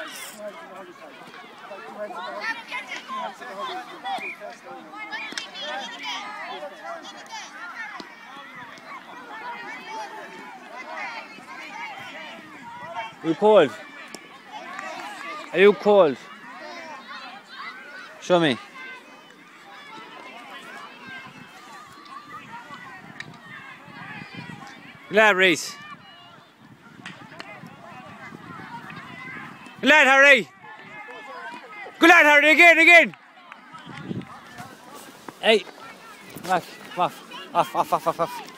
Are you cold? Are you cold? Show me. Good lad, Reese. Good lad, Harry. Good lad, Harry. Again. Hey. Come off. Off.